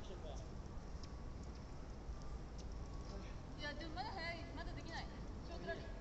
いやでもまだ早い、まだできない。ショートラリー。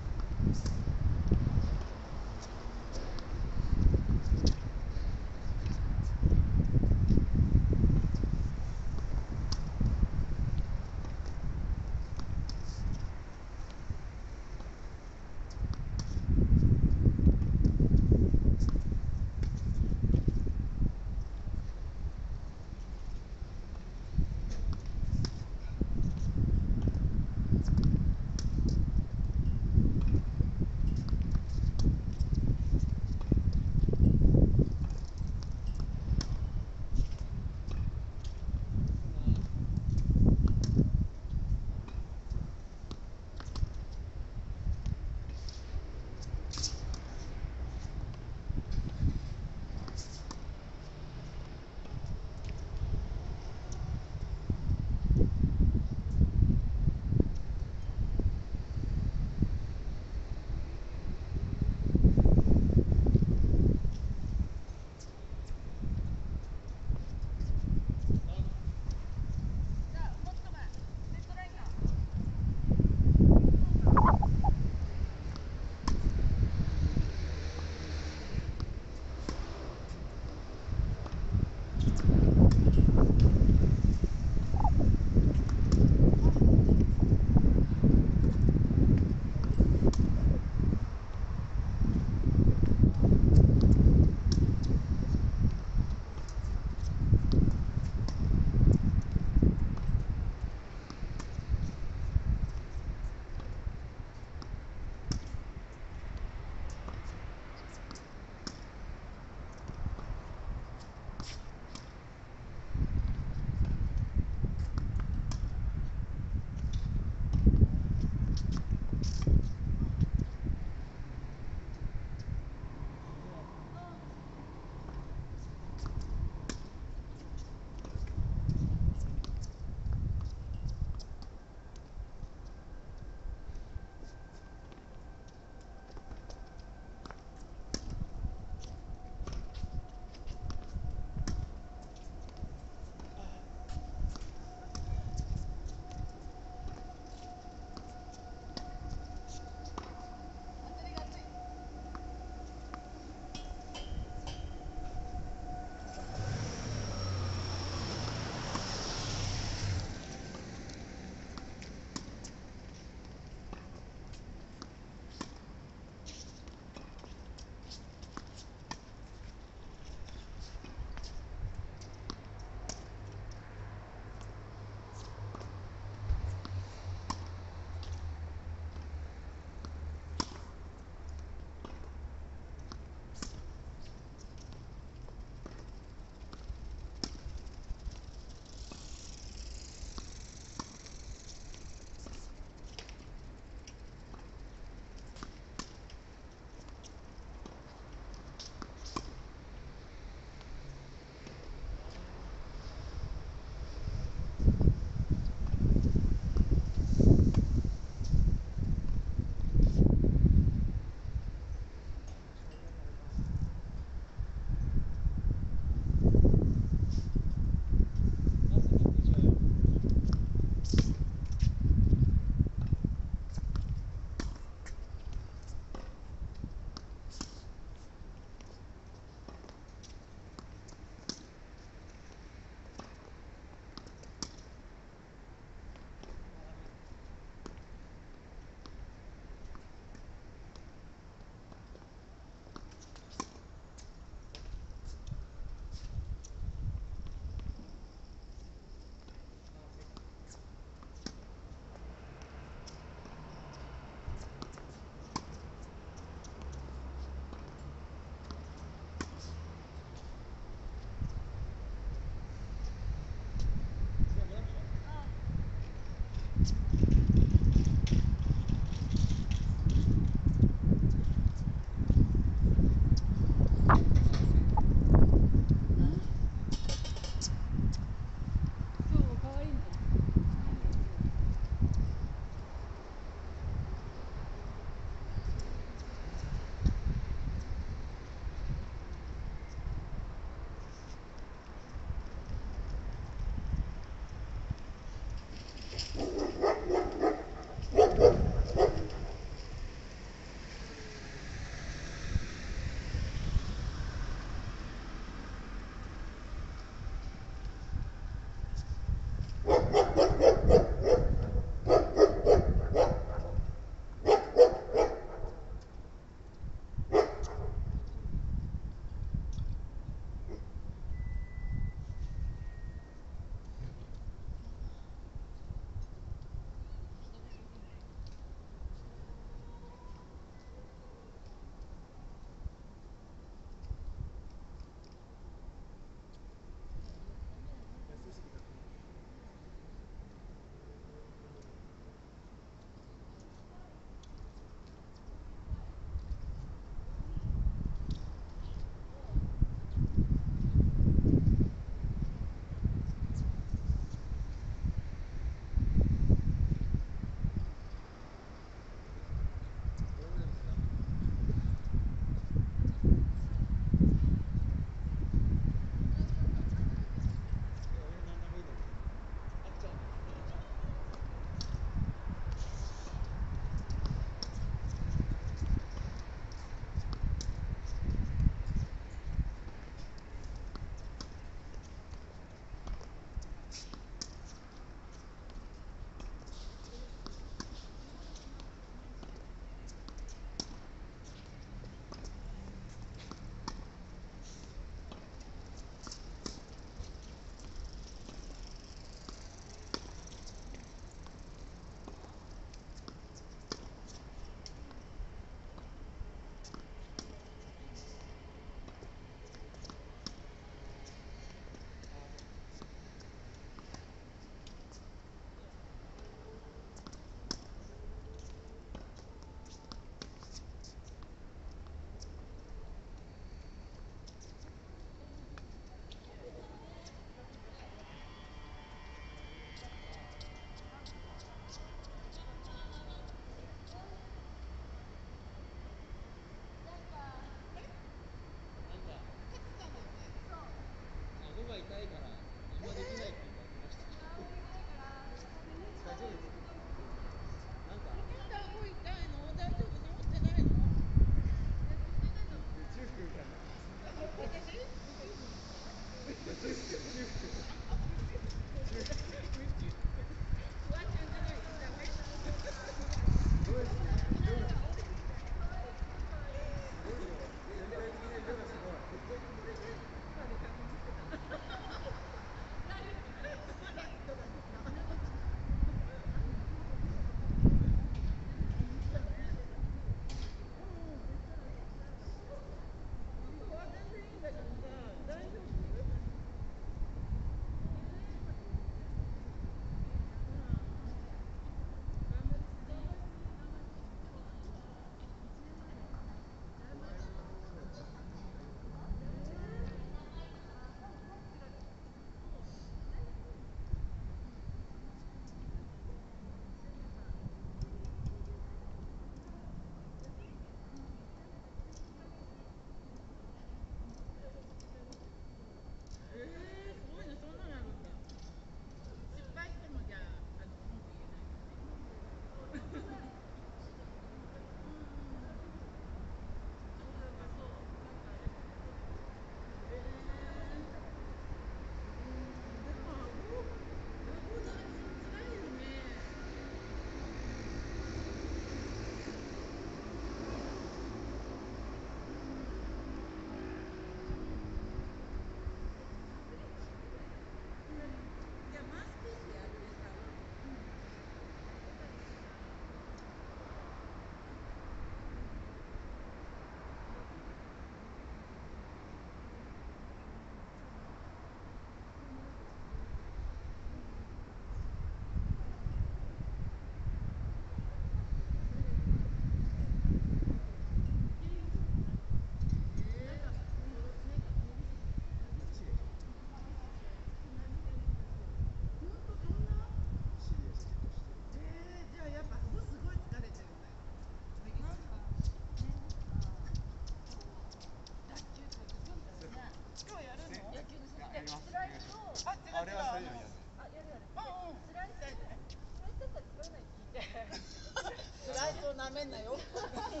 めんなよ。 まあでも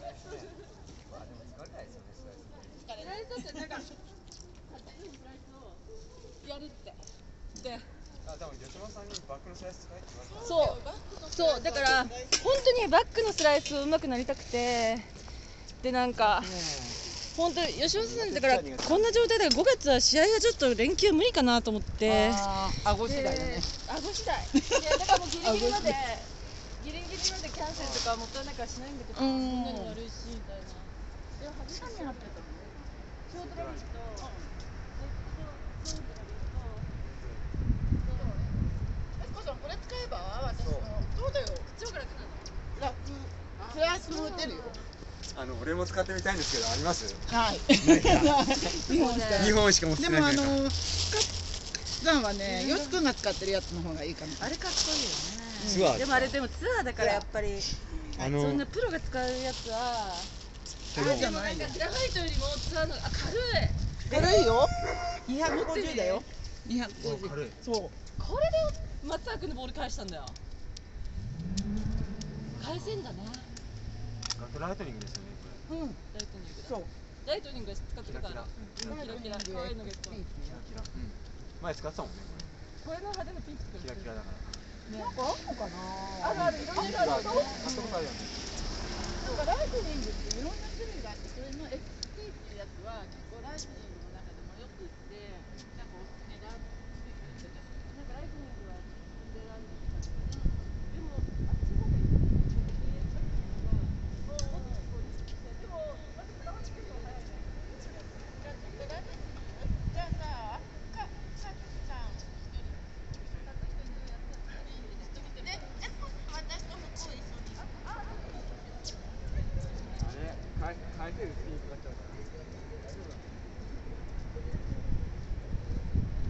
疲れないですよね、スライス。 スライスってなんか勝手にスライスをやるってであ、多分吉村さんにバックのスライス使えって言われた。 そうだから本当にバックのスライス上手くなりたくてでなんか本当吉本さんだからこんな状態だから5月は試合がちょっと連休無理かなと思って顎次第だね。 顎次第いやだからもうギリギリまでギリギリまでキャンセルとかもったいないからしないんだけどそんなに悪いしみたいなでも初めてやってたのショートラリーとこれ使えば私もそうだよ。 超楽なの楽。スライスも打てるよ。 俺も使ってみたいんですけど、あります？ はい。 2本しか持ってでもないじゃないか。 ザンはね、よし君が使ってるやつの方がいいかも。 あれかっこいいよツアーねでもあれでもツアーだからやっぱりそんなプロが使うやつはそうじゃないよ。 グラファイトよりもツアーの軽い軽いよ。250だよ。250。 軽い。 そう。 これで松川君のボール返したんだよ返せんだねライトニングですよね、これ。 うん。 ライトニングだそう。 ライトニング使ってるからキラキラキラキラ可愛いのがいっぱいキラキラ。前使ってたもんね、 これの派手なピンクこれ。キラキラだから。 なんかあんのかな。 あるいろいろあるよね買ったことあるよね。 なんかライトニングっていろんな種類があって、それの XT っていうやつは結構ライトニングの中でもよくって、なんかおすすめだって言ってた。 なんかライトニングは進んでらんでたけどでもあっちの方がいいでもまずライトニングは早いねじゃあさ、さきちゃん一人。で、私と服を一緒に。 返せるスピン使っちゃうから。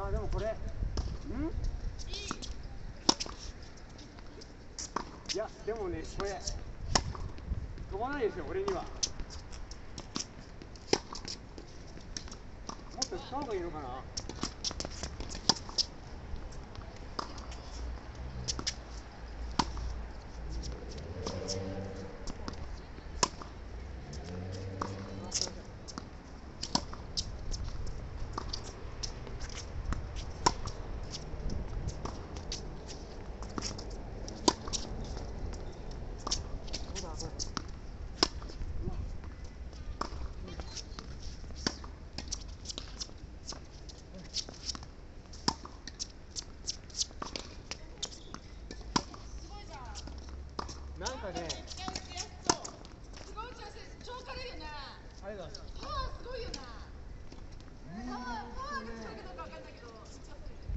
あでもこれいやでもねこれ飛ばないですよ俺には。もっとした方がいいのかな。なんかね、 すごい調整、超軽いよな。 ありがとうございます。 パワーすごいよな。パワーが違うかどうかわかんないけど、めっちゃする。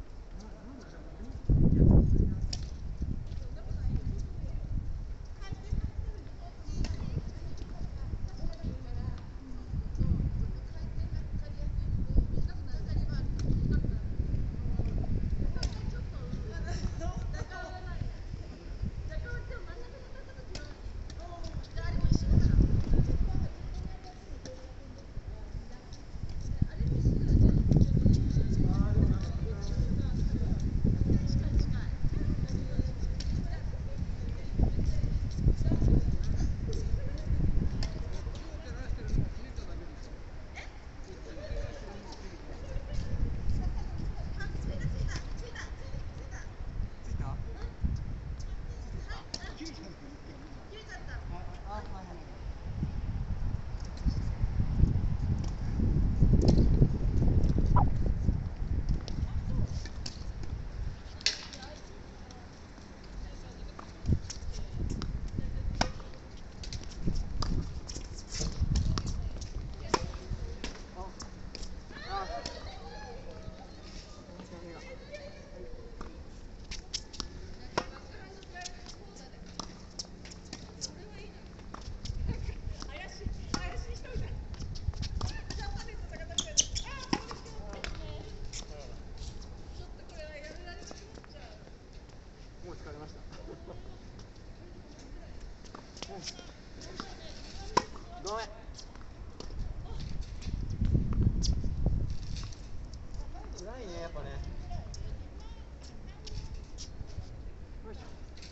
もう疲れました。ごめん。暗いねやっぱね。よいしょ。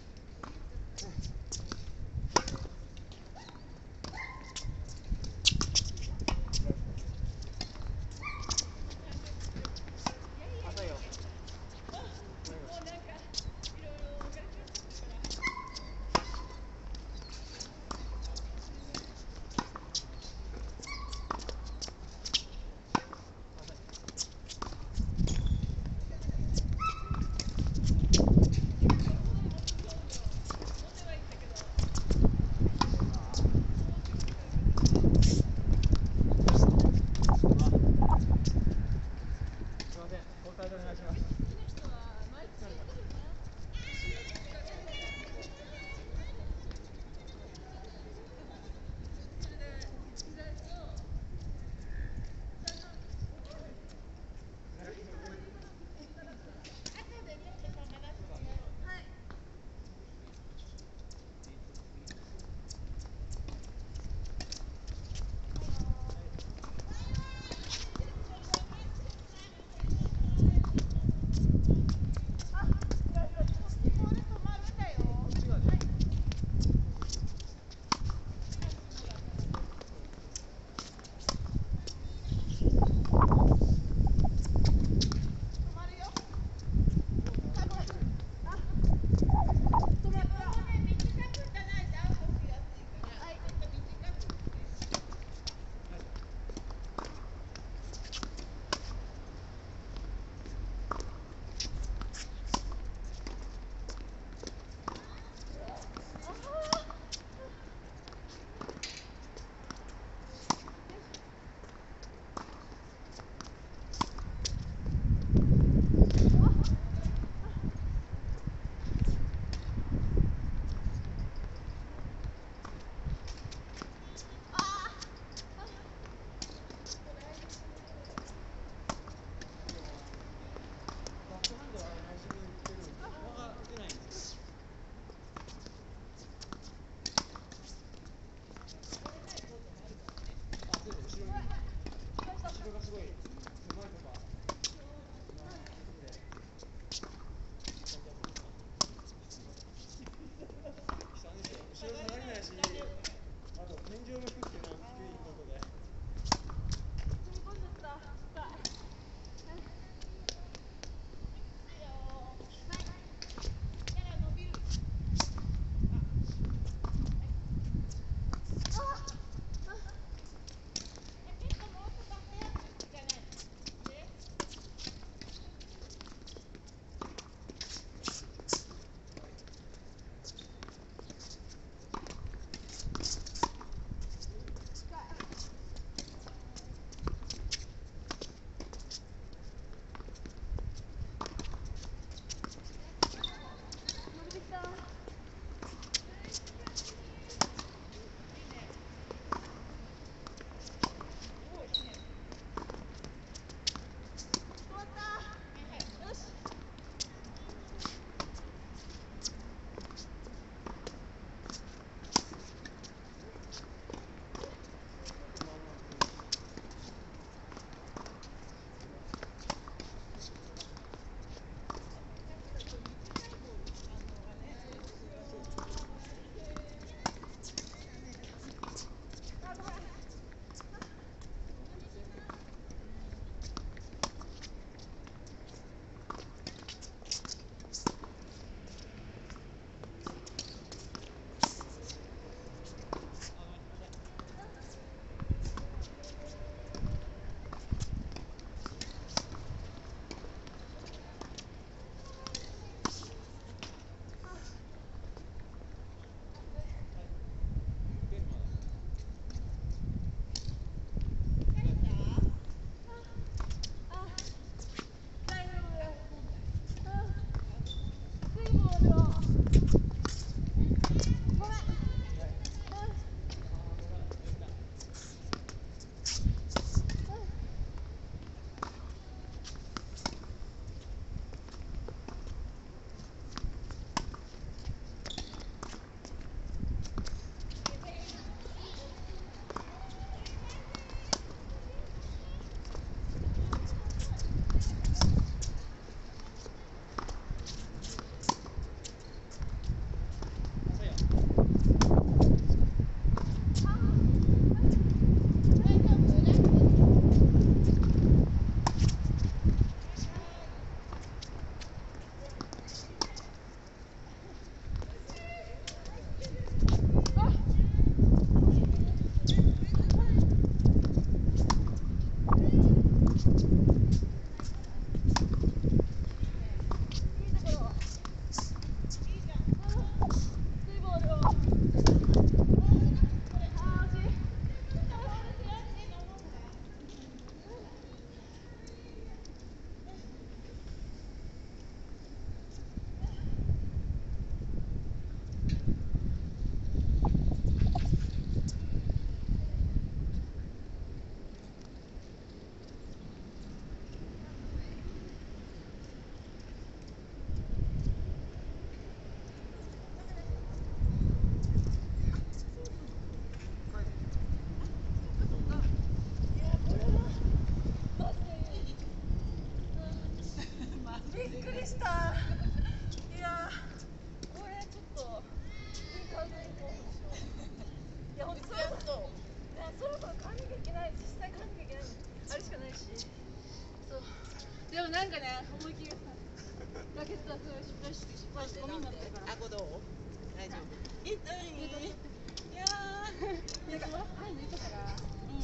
浅いよ。 びっくりした。いやー、これちょっと完全にもういや、ほんとそろそろ買わなきゃいけない、実際買わなきゃいけないのあれしかないし。そうでもなんかね、思い切りさラケットはすごい失敗してゴミになってるから。 顎どう？大丈夫。痛い。いやなんか歯抜いたから。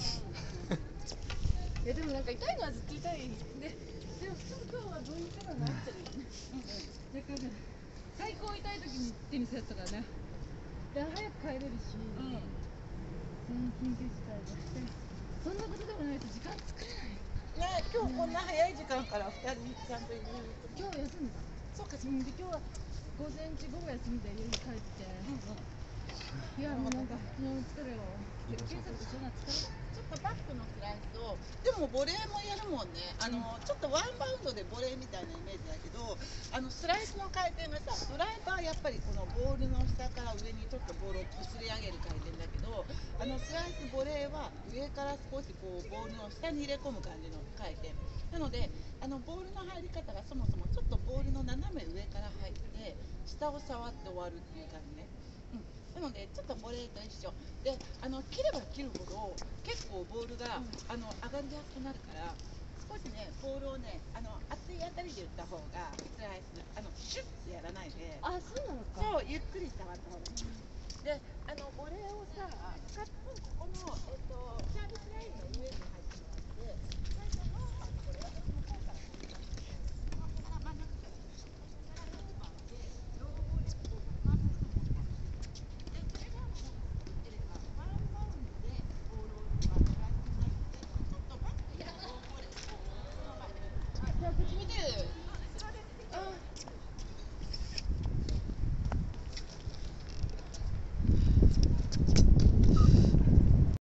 いやでもなんか痛いのはずっと痛いで、でも今日はどういうことになってるよね。だから最高痛い時にテニスやったからね。で早く帰れるし、緊急事態で。そんなことでもないと時間作れない。 ね、今日こんな早い時間から2人ちゃんといる。 今日休んだ。そうか、で今日は午前中午後休みで家に帰って。いやもうなんか昨日の疲れを。警察とそんな疲れ。 ちょっとバックのスライスを、でもボレーもやるもんね。ちょっとワンバウンドでボレーみたいなイメージだけど、スライスの回転がさ、ドライバーやっぱりこのボールの下から上にちょっとボールをこすり上げる回転だけど、スライスボレーは上から少しこうボールの下に入れ込む感じの回転。なので、ボールの入り方がそもそもちょっとボールの斜め上から入って、下を触って終わるっていう感じね。なのでちょっとボレーと一緒で、切れば切るほど結構ボールが、上がりやすくなるから、少しねボールをね熱いあたりで打った方がスライスシュッてやらないで、 あ、そうなのか。 そうゆっくり触った方がいい。でボレーをさ、ここの